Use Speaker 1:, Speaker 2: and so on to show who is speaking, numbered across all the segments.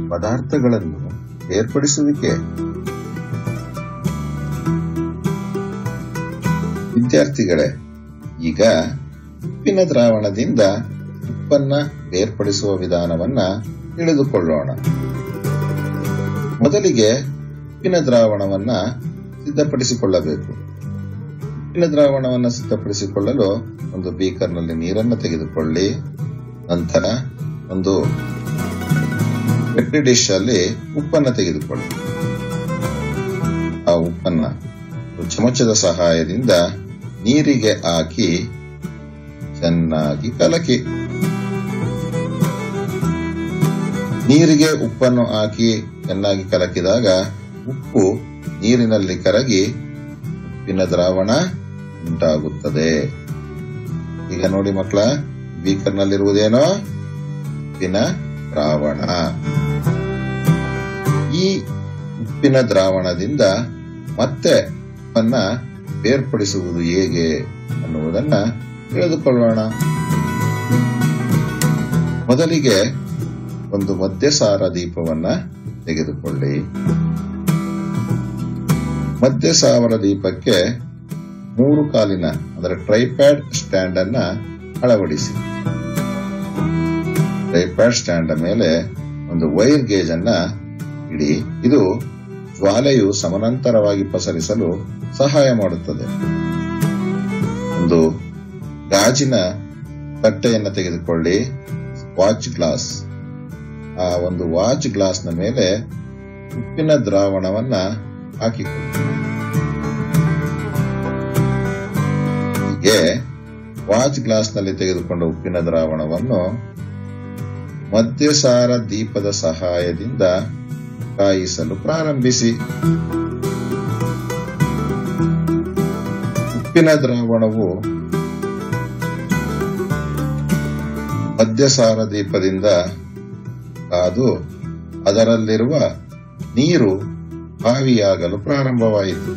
Speaker 1: ಪದಾರ್ಥಗಳನ್ನು ಬೇರ್ಪಡಿಸುವಿಕೆ. ವಿದ್ಯಾರ್ಥಿಗಳೇ, ಈಗ ಉಪ್ಪಿನ ದ್ರಾವಣದಿಂದ ಉಪ್ಪನ್ನ ಬೇರ್ಪಡಿಸುವ ವಿಧಾನವನ್ನ ತಿಳಿದುಕೊಳ್ಳೋಣ. ಮೊದಲಿಗೆ ಉಪ್ಪಿನ ದ್ರಾವಣವನ್ನ ಸಿದ್ಧಪಡಿಸಿಕೊಳ್ಳಬೇಕು. ಉಪ್ಪಿನ ದ್ರಾವಣವನ್ನು ಸಿದ್ಧಪಡಿಸಿಕೊಳ್ಳಲು ಒಂದು ಬೀಕರ್ನಲ್ಲಿ ನೀರನ್ನು ತೆಗೆದುಕೊಳ್ಳಿ. ನಂತರ ಒಂದು ಪೆಟ್ರಿ ಡಿಶ್ ಅಲ್ಲಿ ಉಪ್ಪನ್ನು ತೆಗೆದುಕೊಳ್ಳಿ. ಆ ಉಪ್ಪನ್ನ ಚಮಚದ ಸಹಾಯದಿಂದ ನೀರಿಗೆ ಹಾಕಿ ಚೆನ್ನಾಗಿ ಕಲಕಿ. ನೀರಿಗೆ ಉಪ್ಪನ್ನು ಹಾಕಿ ಚೆನ್ನಾಗಿ ಕಲಕಿದಾಗ ಉಪ್ಪು ನೀರಿನಲ್ಲಿ ಕರಗಿ ಉಪ್ಪಿನ ದ್ರಾವಣ ಉಂಟಾಗುತ್ತದೆ. ಈಗ ನೋಡಿ ಮಕ್ಕಳ, ಬೀಕರ್ನಲ್ಲಿರುವುದೇನೋ ಉಪ್ಪಿನ ದ್ರಾವಣ. ಈ ಉಪ್ಪಿನ ದ್ರಾವಣದಿಂದ ಮತ್ತೆ ಉಪ್ಪನ್ನ ಬೇರ್ಪಡಿಸುವುದು ಹೇಗೆ ಅನ್ನುವುದನ್ನ ತಿಳಿದುಕೊಳ್ಳೋಣ. ಮೊದಲಿಗೆ ಒಂದು ಮಧ್ಯಸಾರ ದೀಪವನ್ನ ತೆಗೆದುಕೊಳ್ಳಿ. ಮಧ್ಯಸಾರ ದೀಪಕ್ಕೆ 3 ಕಾಲಿನ ಅಂದರೆ ಟ್ರೈಪ್ಯಾಡ್ ಸ್ಟ್ಯಾಂಡ್ ಅನ್ನ ಅಳವಡಿಸಿ. ಟ್ರೈಪ್ಯಾಡ್ ಸ್ಟ್ಯಾಂಡ್ ಮೇಲೆ ಒಂದು ವೈರ್ ಗೇಜ್ ಅನ್ನ ಇಡಿ. ಇದು ಜ್ವಾಲೆಯು ಸಮಾನಾಂತರವಾಗಿ ಪಸರಿಸಲು ಸಹಾಯ ಮಾಡುತ್ತದೆ. ಒಂದು ಗಾಜಿನ ತಟ್ಟೆಯನ್ನು ತೆಗೆದುಕೊಳ್ಳಿ. Watch glass. ಆ ಒಂದು ವಾಚ್ ಗ್ಲಾಸ್ನ ಮೇಲೆ ಉಪ್ಪಿನ ದ್ರಾವಣವನ್ನ ಹಾಕಿಕೊಳ್ಳಿ. ಹೀಗೆ ವಾಚ್ ಗ್ಲಾಸ್ನಲ್ಲಿ ತೆಗೆದುಕೊಂಡ ಉಪ್ಪಿನ ದ್ರಾವಣವನ್ನು ಮಧ್ಯಸಾರ ದೀಪದ ಸಹಾಯದಿಂದ ಕಾಯಿಸಲು ಪ್ರಾರಂಭಿಸಿ. ಉಪ್ಪಿನ ದ್ರಾವಣವು ಮಧ್ಯಸಾರ ದೀಪದಿಂದ ಕಾದು ಅದರಲ್ಲಿರುವ ನೀರು ಆವಿಯಾಗಲು ಪ್ರಾರಂಭವಾಯಿತು.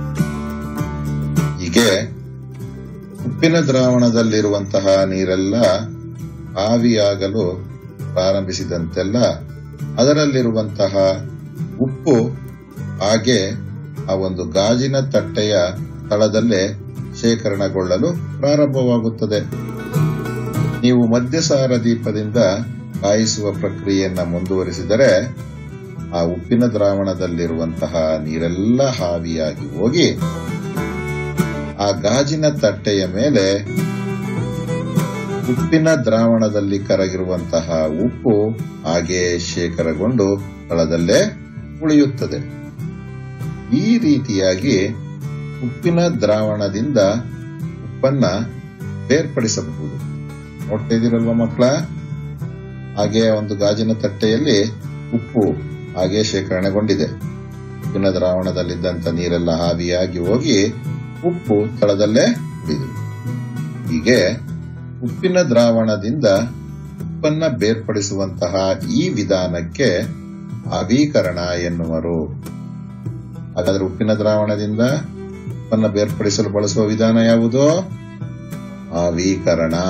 Speaker 1: ಹೀಗೆ ಉಪ್ಪಿನ ದ್ರಾವಣದಲ್ಲಿರುವಂತಹ ನೀರೆಲ್ಲ ಆವಿಯಾಗಲು ಪ್ರಾರಂಭಿಸಿದಂತೆಲ್ಲ ಅದರಲ್ಲಿರುವಂತಹ ಉಪ್ಪು ಹಾಗೆ ಆ ಒಂದು ಗಾಜಿನ ತಟ್ಟೆಯ ತಳದಲ್ಲೇ ಶೇಖರಣೆಗೊಳ್ಳಲು ಪ್ರಾರಂಭವಾಗುತ್ತದೆ. ನೀವು ಮಧ್ಯಸಾರ ದೀಪದಿಂದ ಕಾಯಿಸುವ ಪ್ರಕ್ರಿಯೆಯನ್ನ ಮುಂದುವರಿಸಿದರೆ ಆ ಉಪ್ಪಿನ ದ್ರಾವಣದಲ್ಲಿರುವಂತಹ ನೀರೆಲ್ಲ ಆವಿಯಾಗಿ ಹೋಗಿ ಆ ಗಾಜಿನ ತಟ್ಟೆಯ ಮೇಲೆ ಉಪ್ಪಿನ ದ್ರಾವಣದಲ್ಲಿ ಕರಗಿರುವಂತಹ ಉಪ್ಪು ಹಾಗೆ ಶೇಖರಗೊಂಡು ತಳದಲ್ಲೇ ಉಳಿಯುತ್ತದೆ. ಈ ರೀತಿಯಾಗಿ ಉಪ್ಪಿನ ದ್ರಾವಣದಿಂದ ಉಪ್ಪನ್ನ ಬೇರ್ಪಡಿಸಬಹುದು. ನೋಡ್ತಾ ಇದ್ದೀರಲ್ವಾ ಮಕ್ಕಳ? ಹಾಗೆ ಒಂದು ಗಾಜಿನ ತಟ್ಟೆಯಲ್ಲಿ ಉಪ್ಪು ಹಾಗೆ ಶೇಖರಣೆಗೊಂಡಿದೆ. ಉಪ್ಪಿನ ದ್ರಾವಣದಲ್ಲಿದ್ದಂತ ನೀರೆಲ್ಲ ಆವಿಯಾಗಿ ಹೋಗಿ ಉಪ್ಪು ತಳದಲ್ಲೇ ಉಳಿದಿದೆ. ಹೀಗೆ ಉಪ್ಪಿನ ದ್ರಾವಣದಿಂದ ಉಪ್ಪನ್ನ ಬೇರ್ಪಡಿಸುವಂತಹ ಈ ವಿಧಾನಕ್ಕೆ ಆವೀಕರಣ ಎನ್ನುವರು. ಹಾಗಾದ್ರೆ ಉಪ್ಪಿನ ದ್ರಾವಣದಿಂದ ಉಪ್ಪನ್ನ ಬೇರ್ಪಡಿಸಲು ಬಳಸುವ ವಿಧಾನ ಯಾವುದು? ಆವೀಕರಣ.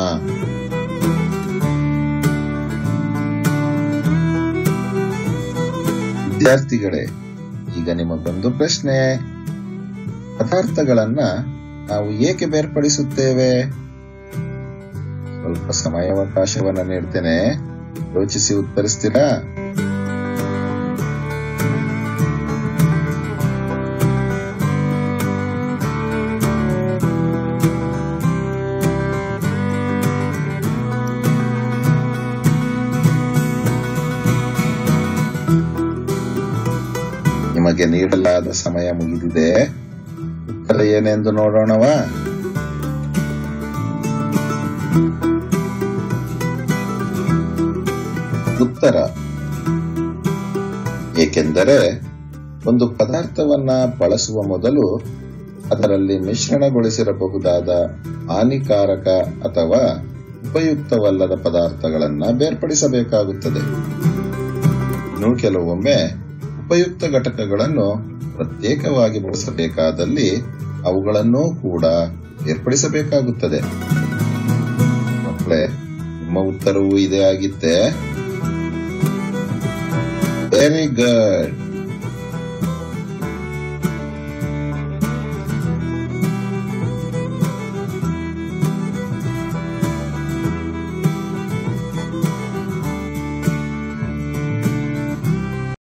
Speaker 1: ವಿದ್ಯಾರ್ಥಿಗಳೇ, ಈಗ ನಿಮಗೊಂದು ಪ್ರಶ್ನೆ. ಪದಾರ್ಥಗಳನ್ನ ನಾವು ಏಕೆ ಬೇರ್ಪಡಿಸುತ್ತೇವೆ? ಸ್ವಲ್ಪ ಸಮಯಾವಕಾಶವನ್ನ ನೀಡ್ತೇನೆ, ಯೋಚಿಸಿ ಉತ್ತರಿಸ್ತೀರಾ? ನಿಮಗೆ ನೀಡಲಾದ ಸಮಯ ಮುಗಿದಿದೆ. ಉತ್ತರ ಏನೆಂದು ನೋಡೋಣವಾ? ಉತ್ತರ, ಏಕೆಂದರೆ ಒಂದು ಪದಾರ್ಥವನ್ನ ಬಳಸುವ ಮೊದಲು ಅದರಲ್ಲಿ ಮಿಶ್ರಣಗೊಳಿಸಿರಬಹುದಾದ ಹಾನಿಕಾರಕ ಅಥವಾ ಉಪಯುಕ್ತವಲ್ಲದ ಪದಾರ್ಥಗಳನ್ನ ಬೇರ್ಪಡಿಸಬೇಕಾಗುತ್ತದೆ. ಇನ್ನು ಕೆಲವೊಮ್ಮೆ ಉಪಯುಕ್ತ ಘಟಕಗಳನ್ನು ಪ್ರತ್ಯೇಕವಾಗಿ ಬಳಸಬೇಕಾದಲ್ಲಿ ಅವುಗಳನ್ನು ಕೂಡ ಬೇರ್ಪಡಿಸಬೇಕಾಗುತ್ತದೆ. ಮಕ್ಕಳೇ, ನಿಮ್ಮ ಉತ್ತರವೂ ಇದೇ ಆಗಿತ್ತೆ. Very good.